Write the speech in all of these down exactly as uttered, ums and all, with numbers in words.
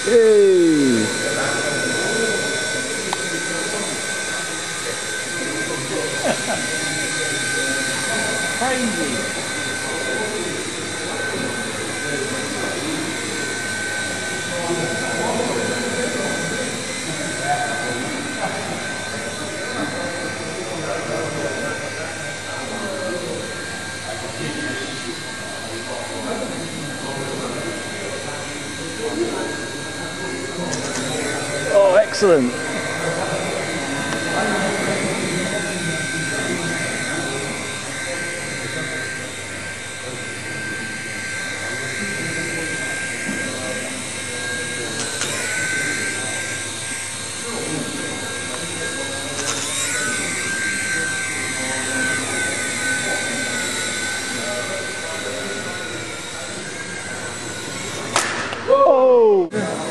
Hey! Crazy! Oh, excellent! Oh!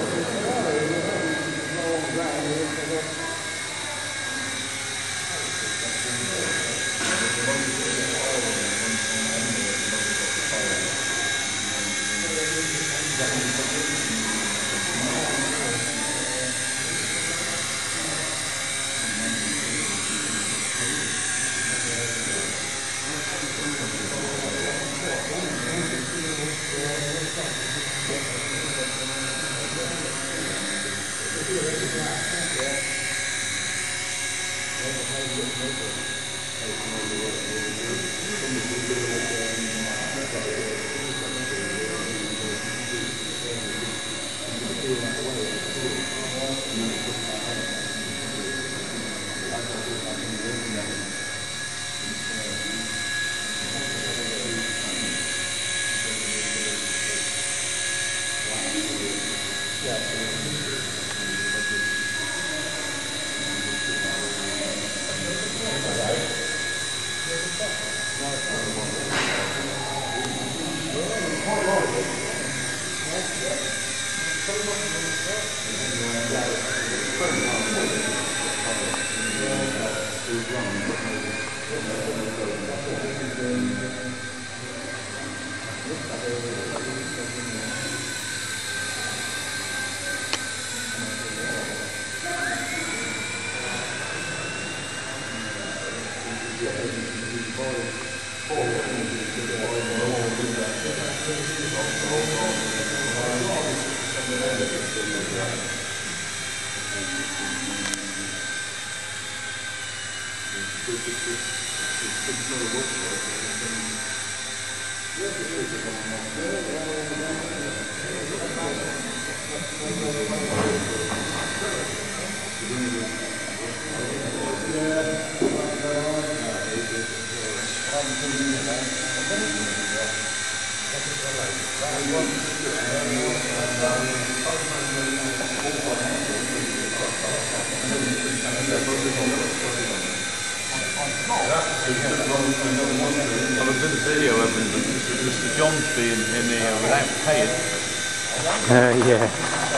I was in the video of Mister John's being in here without paying. Uh, yeah.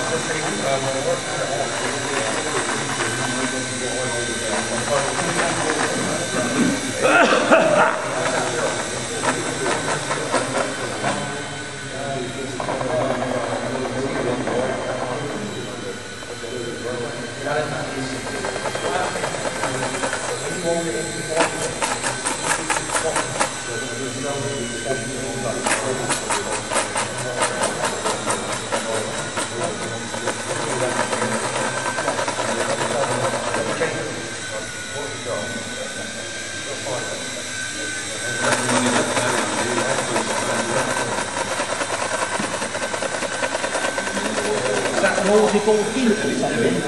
Multiple hints or something.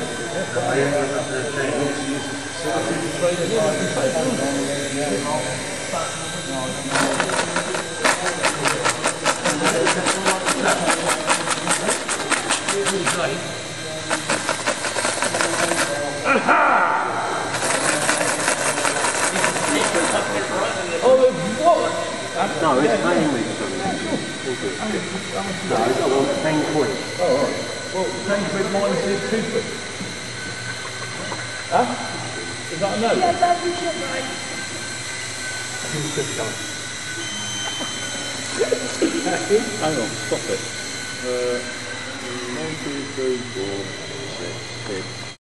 Oh, what? No, it's mainly no, I want ten quid. Oh, all right. Well, ten quid minus is two quid. Huh? Is that a no? Yeah, that'd be shit, right? Hang on, stop it. Uh, One, two, three, four, six, six.